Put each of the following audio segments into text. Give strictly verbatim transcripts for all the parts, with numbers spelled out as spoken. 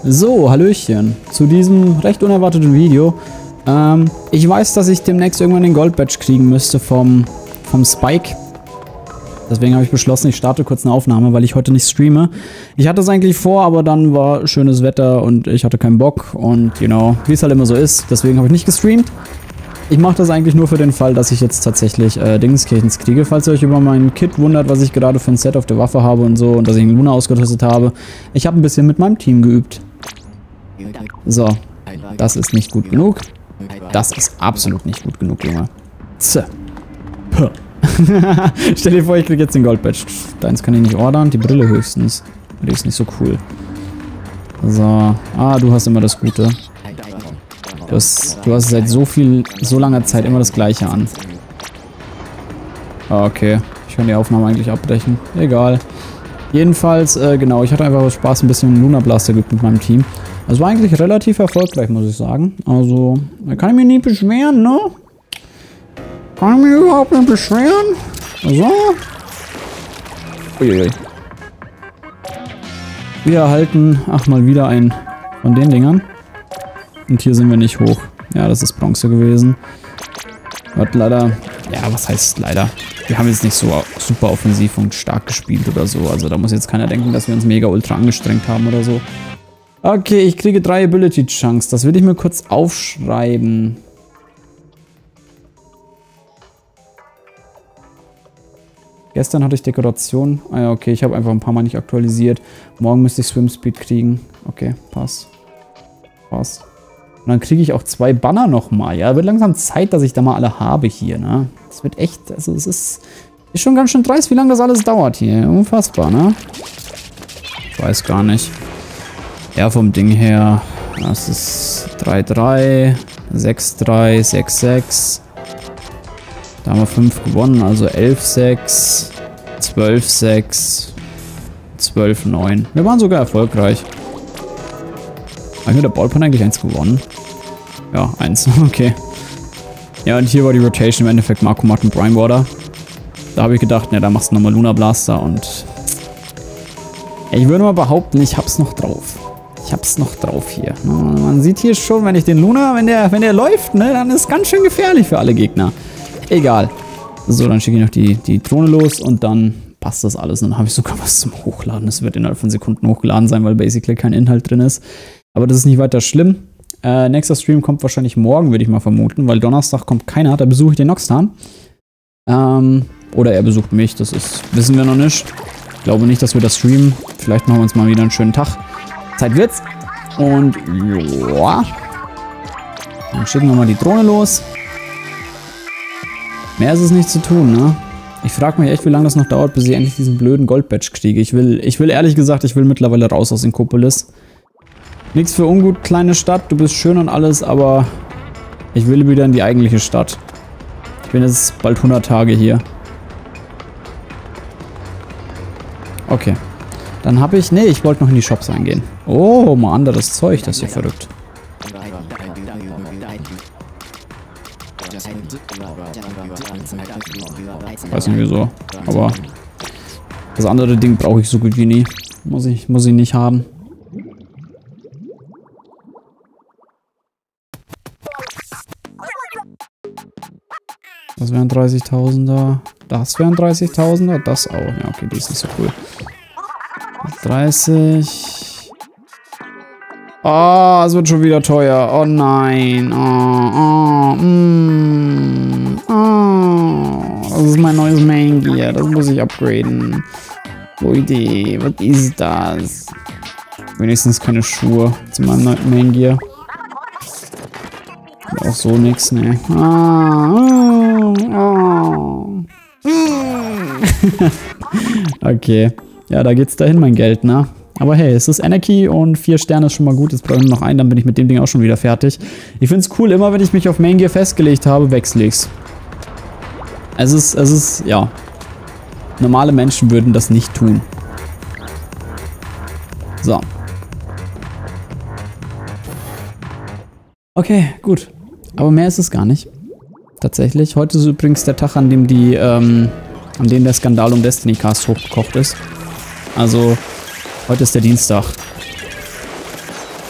So, Hallöchen zu diesem recht unerwarteten Video. Ähm, ich weiß, dass ich demnächst irgendwann den Gold-Badge kriegen müsste vom, vom Spike. Deswegen habe ich beschlossen, ich starte kurz eine Aufnahme, weil ich heute nicht streame. Ich hatte es eigentlich vor, aber dann war schönes Wetter und ich hatte keinen Bock. Und, you know, wie es halt immer so ist. Deswegen habe ich nicht gestreamt. Ich mache das eigentlich nur für den Fall, dass ich jetzt tatsächlich äh, Dingenskirchens kriege. Falls ihr euch über mein Kit wundert, was ich gerade für ein Set auf der Waffe habe und so und dass ich einen Luna ausgerüstet habe. Ich habe ein bisschen mit meinem Team geübt. So, das ist nicht gut genug. Das ist absolut nicht gut genug, Junge. Z. Puh. Stell dir vor, ich kriege jetzt den Gold-Badge. Deins kann ich nicht ordern, die Brille höchstens. Die ist nicht so cool. So, ah, du hast immer das Gute. Du hast, du hast seit so viel, so langer Zeit immer das Gleiche an. Ah, okay. Ich kann die Aufnahme eigentlich abbrechen. Egal. Jedenfalls, äh, genau, ich hatte einfach Spaß, ein bisschen Luna Blaster geübt mit meinem Team. Das war eigentlich relativ erfolgreich, muss ich sagen. Also, da kann ich mich nicht beschweren, ne? Kann ich mich überhaupt nicht beschweren? So. Uiuiui. Wir erhalten, ach mal wieder ein von den Dingern. Und hier sind wir nicht hoch. Ja, das ist Bronze gewesen. Hat leider, ja, was heißt leider? Wir haben jetzt nicht so super offensiv und stark gespielt oder so. Also da muss jetzt keiner denken, dass wir uns mega ultra angestrengt haben oder so. Okay, ich kriege drei Ability Chunks. Das will ich mir kurz aufschreiben. Gestern hatte ich Dekoration. Ah ja, okay, ich habe einfach ein paar Mal nicht aktualisiert. Morgen müsste ich Swim Speed kriegen. Okay, passt. Passt. Und dann kriege ich auch zwei Banner nochmal. Ja, wird langsam Zeit, dass ich da mal alle habe hier, ne? Das wird echt, also es ist, ist schon ganz schön dreist, wie lange das alles dauert hier. Unfassbar, ne? Ich weiß gar nicht. Ja, vom Ding her, das ist drei drei, sechs drei, sechs sechs. Da haben wir fünf gewonnen, also elf sechs, zwölf sechs, zwölf neun. Wir waren sogar erfolgreich. Habe ich mit der Ballpoint eigentlich eins gewonnen? Ja, eins. Okay. Ja, und hier war die Rotation im Endeffekt Marco Matt und Brinewater. Da habe ich gedacht, ne, da machst du nochmal Luna Blaster und... Ich würde mal behaupten, ich hab's noch drauf. Ich hab's noch drauf hier. Man sieht hier schon, wenn ich den Luna, wenn der, wenn der läuft, ne, dann ist es ganz schön gefährlich für alle Gegner. Egal. So, dann schicke ich noch die, die Drohne los und dann passt das alles. Und dann habe ich sogar was zum Hochladen. Das wird innerhalb von Sekunden hochgeladen sein, weil basically kein Inhalt drin ist. Aber das ist nicht weiter schlimm. Äh, nächster Stream kommt wahrscheinlich morgen, würde ich mal vermuten, weil Donnerstag kommt keiner. Da besuche ich den Noxtan. Ähm, oder er besucht mich, das ist, wissen wir noch nicht. Ich glaube nicht, dass wir das streamen. Vielleicht machen wir uns mal wieder einen schönen Tag. Zeit wird's. Und ja. Dann schicken wir mal die Drohne los. Mehr ist es nicht zu tun, ne? Ich frage mich echt, wie lange das noch dauert, bis ich endlich diesen blöden Gold-Badge kriege. Ich will, ich will ehrlich gesagt, ich will mittlerweile raus aus Inkopolis. Nichts für ungut, kleine Stadt, du bist schön und alles, aber ich will wieder in die eigentliche Stadt. Ich bin jetzt bald hundert Tage hier. Okay. Dann habe ich... Nee, ich wollte noch in die Shops reingehen. Oh, mal anderes Zeug, das ist hier verrückt. Weiß nicht wieso, aber das andere Ding brauche ich so gut wie nie. Muss ich, muss ich nicht haben. Das wären dreißigtausender. Das wären dreißigtausender. Das auch. Ja, okay, die ist nicht so cool. dreißig. Oh, es wird schon wieder teuer. Oh nein. Oh, oh, mm, oh. Das ist mein neues Main Gear. Das muss ich upgraden. Gute Idee. Was ist das? Wenigstens keine Schuhe zu meinem neuen Main Gear. Auch so nix, ne. Ah, oh, oh. Okay. Ja, da geht's dahin, mein Geld, ne? Aber hey, es ist Anarchy und vier Sterne ist schon mal gut. Jetzt brauche ich noch einen, dann bin ich mit dem Ding auch schon wieder fertig. Ich find's cool, immer wenn ich mich auf Main Gear festgelegt habe, wechsle ich's. Es ist, es ist, ja. Normale Menschen würden das nicht tun. So. Okay, gut. Aber mehr ist es gar nicht. Tatsächlich. Heute ist übrigens der Tag, an dem die, ähm, an dem der Skandal um Destiny Cast hochgekocht ist. Also, heute ist der Dienstag.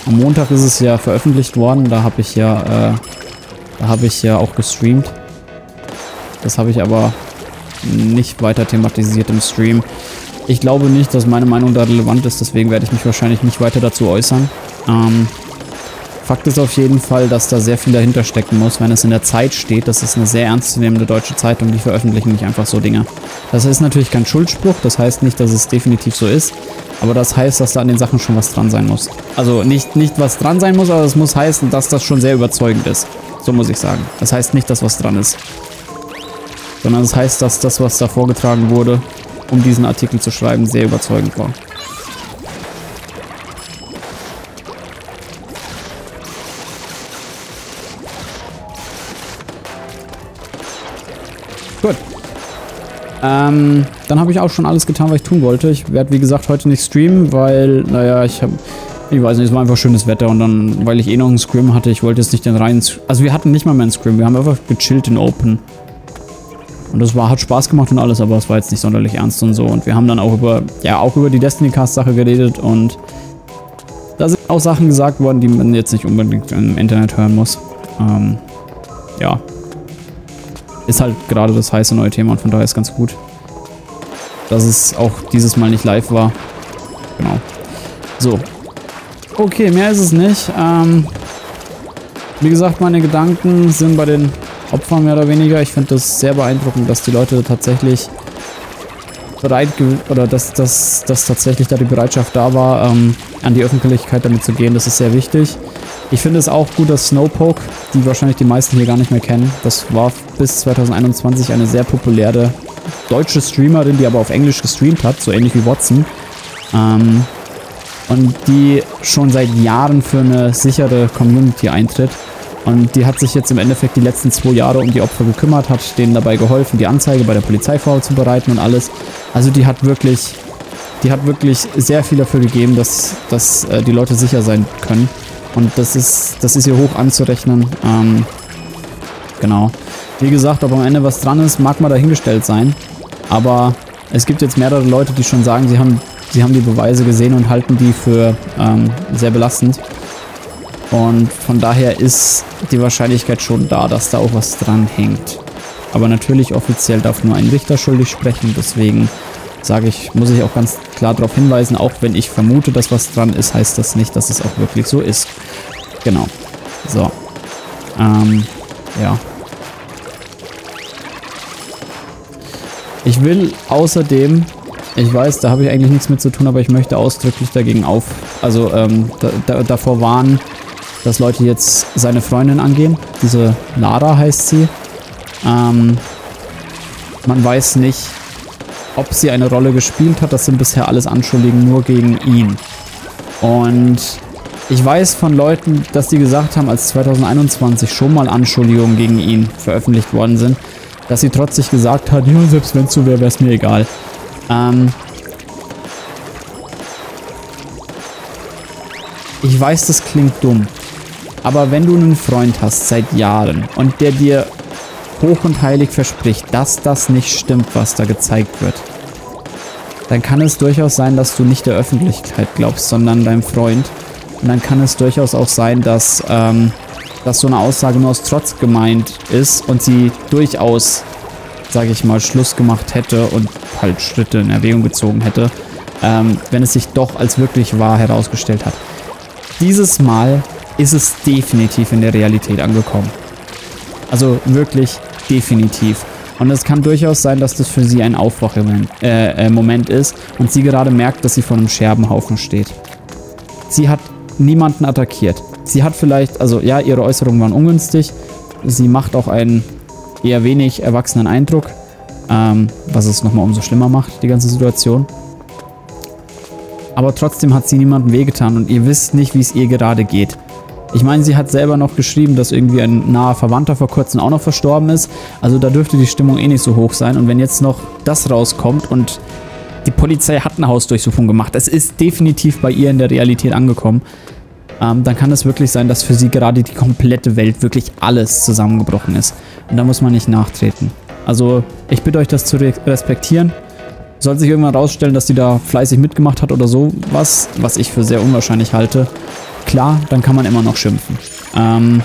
Am Montag ist es ja veröffentlicht worden, da habe ich ja, äh, da habe ich ja auch gestreamt. Das habe ich aber nicht weiter thematisiert im Stream. Ich glaube nicht, dass meine Meinung da relevant ist, deswegen werde ich mich wahrscheinlich nicht weiter dazu äußern. Ähm, Fakt ist auf jeden Fall, dass da sehr viel dahinter stecken muss, wenn es in der Zeit steht. Das ist eine sehr ernstzunehmende deutsche Zeitung, die veröffentlichen nicht einfach so Dinge. Das ist natürlich kein Schuldspruch, das heißt nicht, dass es definitiv so ist, aber das heißt, dass da an den Sachen schon was dran sein muss. Also nicht, nicht was dran sein muss, aber es muss heißen, dass das schon sehr überzeugend ist. So muss ich sagen. Das heißt nicht, dass was dran ist. Sondern das heißt, dass das, was da vorgetragen wurde, um diesen Artikel zu schreiben, sehr überzeugend war. Gut. Ähm, dann habe ich auch schon alles getan, was ich tun wollte. Ich werde, wie gesagt, heute nicht streamen, weil, naja, ich habe, ich weiß nicht, es war einfach schönes Wetter und dann, weil ich eh noch einen Scrim hatte, ich wollte jetzt nicht den reinen, also wir hatten nicht mal mehr einen Scrim, wir haben einfach gechillt in Open. Und das war, hat Spaß gemacht und alles, aber es war jetzt nicht sonderlich ernst und so. Und wir haben dann auch über, ja, auch über die Destiny-Cast-Sache geredet und da sind auch Sachen gesagt worden, die man jetzt nicht unbedingt im Internet hören muss. Ähm, ja. Ist halt gerade das heiße neue Thema und von daher ist ganz gut, dass es auch dieses Mal nicht live war. Genau. So. Okay, mehr ist es nicht. Ähm, wie gesagt, meine Gedanken sind bei den Opfern mehr oder weniger. Ich finde das sehr beeindruckend, dass die Leute tatsächlich bereit, oder dass, dass, dass tatsächlich da die Bereitschaft da war, ähm, an die Öffentlichkeit damit zu gehen. Das ist sehr wichtig. Ich finde es auch gut, dass Snowpoke, die wahrscheinlich die meisten hier gar nicht mehr kennen, das war bis zweitausendeinundzwanzig eine sehr populäre deutsche Streamerin, die aber auf Englisch gestreamt hat, so ähnlich wie Watson. Ähm, und die schon seit Jahren für eine sichere Community eintritt. Und die hat sich jetzt im Endeffekt die letzten zwei Jahre um die Opfer gekümmert, hat denen dabei geholfen, die Anzeige bei der Polizei vorzubereiten und alles. Also die hat wirklich, die hat wirklich sehr viel dafür gegeben, dass, dass äh, die Leute sicher sein können. Und das ist, das ist ihr hoch anzurechnen. Ähm, genau. Wie gesagt, ob am Ende was dran ist, mag mal dahingestellt sein. Aber es gibt jetzt mehrere Leute, die schon sagen, sie haben, sie haben die Beweise gesehen und halten die für ähm, sehr belastend. Und von daher ist die Wahrscheinlichkeit schon da, dass da auch was dran hängt. Aber natürlich offiziell darf nur ein Richter schuldig sprechen. Deswegen sage ich, muss ich auch ganz klar darauf hinweisen, auch wenn ich vermute, dass was dran ist, heißt das nicht, dass es auch wirklich so ist. Genau. So. Ähm, ja. Ich will außerdem, ich weiß, da habe ich eigentlich nichts mit zu tun, aber ich möchte ausdrücklich dagegen auf, also ähm, da, da, davor warnen, dass Leute jetzt seine Freundin angehen. Diese Lara heißt sie. Ähm, man weiß nicht, ob sie eine Rolle gespielt hat. Das sind bisher alles Anschuldigungen nur gegen ihn. Und ich weiß von Leuten, dass die gesagt haben, als zweitausendeinundzwanzig schon mal Anschuldigungen gegen ihn veröffentlicht worden sind, dass sie trotzig gesagt hat, ja, selbst wenn es so wäre, wäre es mir egal. Ähm, ich weiß, das klingt dumm. Aber wenn du einen Freund hast seit Jahren und der dir hoch und heilig verspricht, dass das nicht stimmt, was da gezeigt wird, dann kann es durchaus sein, dass du nicht der Öffentlichkeit glaubst, sondern deinem Freund. Und dann kann es durchaus auch sein, dass, ähm, dass so eine Aussage nur aus Trotz gemeint ist und sie durchaus, sage ich mal, Schluss gemacht hätte und halt Schritte in Erwägung gezogen hätte, ähm, wenn es sich doch als wirklich wahr herausgestellt hat. Dieses Mal ist es definitiv in der Realität angekommen. Also wirklich definitiv. Und es kann durchaus sein, dass das für sie ein Aufwachmoment äh, äh, Moment ist und sie gerade merkt, dass sie vor einem Scherbenhaufen steht. Sie hat niemanden attackiert. Sie hat vielleicht, also ja, ihre Äußerungen waren ungünstig. Sie macht auch einen eher wenig erwachsenen Eindruck, ähm, was es nochmal umso schlimmer macht, die ganze Situation. Aber trotzdem hat sie niemandem wehgetan und ihr wisst nicht, wie es ihr gerade geht. Ich meine, sie hat selber noch geschrieben, dass irgendwie ein naher Verwandter vor kurzem auch noch verstorben ist. Also da dürfte die Stimmung eh nicht so hoch sein. Und wenn jetzt noch das rauskommt und die Polizei hat eine Hausdurchsuchung gemacht, es ist definitiv bei ihr in der Realität angekommen, ähm, dann kann es wirklich sein, dass für sie gerade die komplette Welt, wirklich alles zusammengebrochen ist. Und da muss man nicht nachtreten. Also ich bitte euch, das zu respektieren. Sollte sich irgendwann rausstellen, dass die da fleißig mitgemacht hat oder so was, was ich für sehr unwahrscheinlich halte, klar, dann kann man immer noch schimpfen. Ähm,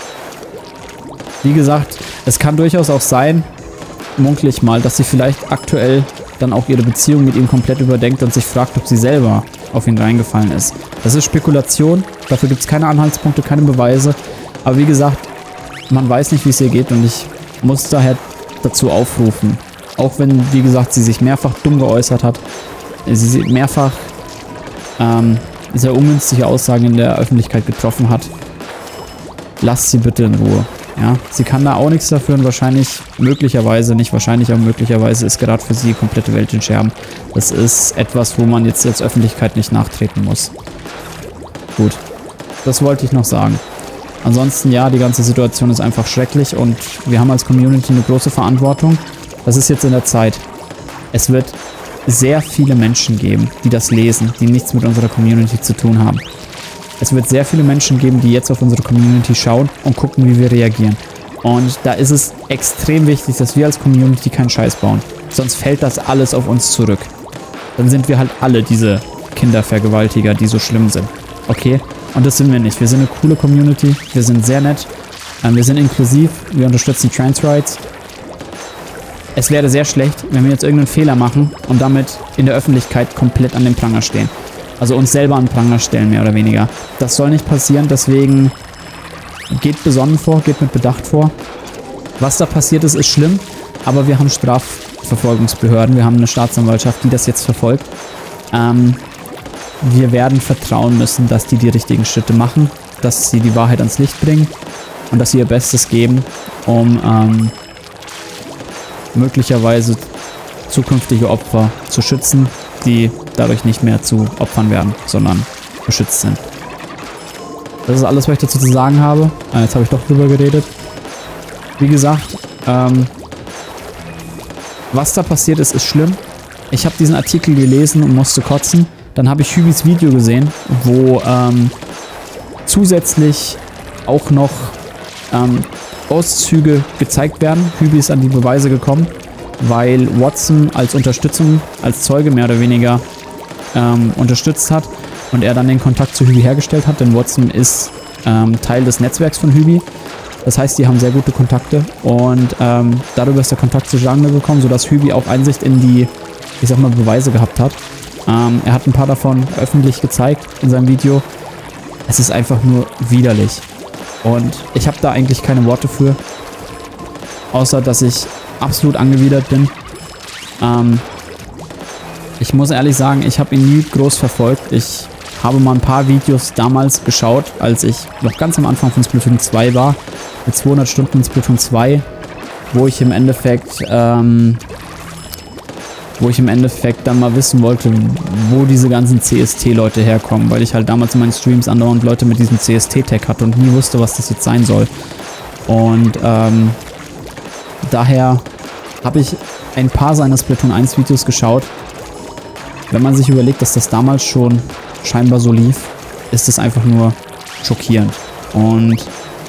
wie gesagt, es kann durchaus auch sein, munkle ich mal, dass sie vielleicht aktuell dann auch ihre Beziehung mit ihm komplett überdenkt und sich fragt, ob sie selber auf ihn reingefallen ist. Das ist Spekulation, dafür gibt es keine Anhaltspunkte, keine Beweise. Aber wie gesagt, man weiß nicht, wie es ihr geht und ich muss daher dazu aufrufen. Auch wenn, wie gesagt, sie sich mehrfach dumm geäußert hat, sie mehrfach ähm, sehr ungünstige Aussagen in der Öffentlichkeit getroffen hat, lasst sie bitte in Ruhe. Ja, sie kann da auch nichts dafür und wahrscheinlich, möglicherweise, nicht wahrscheinlich, aber möglicherweise ist gerade für sie die komplette Welt in Scherben. Das ist etwas, wo man jetzt als Öffentlichkeit nicht nachtreten muss. Gut, das wollte ich noch sagen. Ansonsten, ja, die ganze Situation ist einfach schrecklich und wir haben als Community eine große Verantwortung. Das ist jetzt in der Zeit. Es wird sehr viele Menschen geben, die das lesen, die nichts mit unserer Community zu tun haben. Es wird sehr viele Menschen geben, die jetzt auf unsere Community schauen und gucken, wie wir reagieren. Und da ist es extrem wichtig, dass wir als Community keinen Scheiß bauen. Sonst fällt das alles auf uns zurück. Dann sind wir halt alle diese Kindervergewaltiger, die so schlimm sind. Okay? Und das sind wir nicht. Wir sind eine coole Community. Wir sind sehr nett. Wir sind inklusiv. Wir unterstützen Trans Rights. Es wäre sehr schlecht, wenn wir jetzt irgendeinen Fehler machen und damit in der Öffentlichkeit komplett an den Pranger stehen. Also uns selber an den Pranger stellen, mehr oder weniger. Das soll nicht passieren, deswegen geht besonnen vor, geht mit Bedacht vor. Was da passiert ist, ist schlimm, aber wir haben Strafverfolgungsbehörden, wir haben eine Staatsanwaltschaft, die das jetzt verfolgt. Ähm, wir werden vertrauen müssen, dass die die richtigen Schritte machen, dass sie die Wahrheit ans Licht bringen und dass sie ihr Bestes geben, um ähm, möglicherweise zukünftige Opfer zu schützen, die dadurch nicht mehr zu Opfern werden, sondern beschützt sind. Das ist alles, was ich dazu zu sagen habe. Äh, jetzt habe ich doch drüber geredet. Wie gesagt, ähm, was da passiert ist, ist schlimm. Ich habe diesen Artikel gelesen und musste kotzen. Dann habe ich Hübis Video gesehen, wo ähm, zusätzlich auch noch ähm, Auszüge gezeigt werden. Hübi ist an die Beweise gekommen, weil Watson als Unterstützung, als Zeuge mehr oder weniger ähm, unterstützt hat und er dann den Kontakt zu Hübi hergestellt hat, denn Watson ist ähm, Teil des Netzwerks von Hübi. Das heißt, die haben sehr gute Kontakte und ähm, darüber ist der Kontakt zustande gekommen, sodass Hübi auch Einsicht in die, ich sag mal, Beweise gehabt hat. Ähm, er hat ein paar davon öffentlich gezeigt in seinem Video. Es ist einfach nur widerlich. Und ich habe da eigentlich keine Worte für, außer dass ich absolut angewidert bin. Ähm, ich muss ehrlich sagen, ich habe ihn nie groß verfolgt. Ich habe mal ein paar Videos damals geschaut, als ich noch ganz am Anfang von Splatoon zwei war, mit zweihundert Stunden in Splatoon zwei, wo ich im Endeffekt, ähm, wo ich im Endeffekt dann mal wissen wollte, wo diese ganzen C S T-Leute herkommen, weil ich halt damals in meinen Streams andauernd Leute mit diesem C S T-Tag hatte und nie wusste, was das jetzt sein soll. Und ähm, daher habe ich ein paar seiner Splatoon eins Videos geschaut. Wenn man sich überlegt, dass das damals schon scheinbar so lief, ist es einfach nur schockierend. Und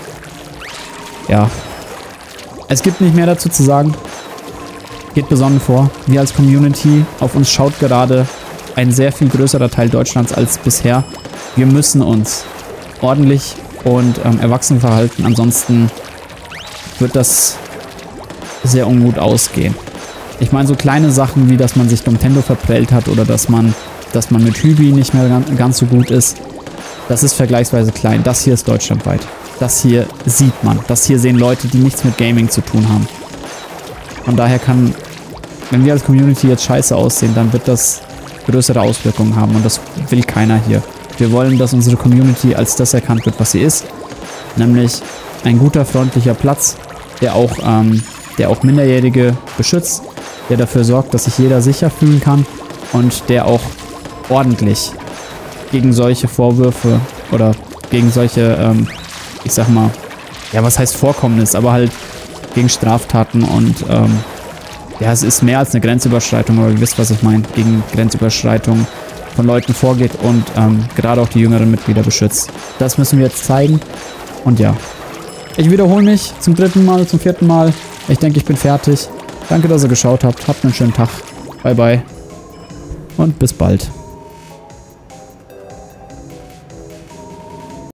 ja, es gibt nicht mehr dazu zu sagen. Geht besonnen vor. Wir als Community, auf uns schaut gerade ein sehr viel größerer Teil Deutschlands als bisher. Wir müssen uns ordentlich und ähm, erwachsen verhalten, ansonsten wird das sehr ungut ausgehen. Ich meine, so kleine Sachen wie, dass man sich Nintendo verprellt hat oder dass man, dass man mit Hübi nicht mehr ganz, ganz so gut ist, das ist vergleichsweise klein. Das hier ist deutschlandweit. Das hier sieht man. Das hier sehen Leute, die nichts mit Gaming zu tun haben. Von daher kann, wenn wir als Community jetzt scheiße aussehen, dann wird das größere Auswirkungen haben und das will keiner hier. Wir wollen, dass unsere Community als das erkannt wird, was sie ist, nämlich ein guter, freundlicher Platz, der auch, ähm, der auch Minderjährige beschützt, der dafür sorgt, dass sich jeder sicher fühlen kann und der auch ordentlich gegen solche Vorwürfe oder gegen solche, ähm, ich sag mal, ja, was heißt Vorkommnis, aber halt gegen Straftaten und ähm, ja, es ist mehr als eine Grenzüberschreitung, aber ihr wisst, was ich meine, gegen Grenzüberschreitung von Leuten vorgeht und ähm, gerade auch die jüngeren Mitglieder beschützt. Das müssen wir jetzt zeigen und ja. Ich wiederhole mich zum dritten Mal, zum vierten Mal. Ich denke, ich bin fertig. Danke, dass ihr geschaut habt. Habt einen schönen Tag. Bye, bye. Und bis bald.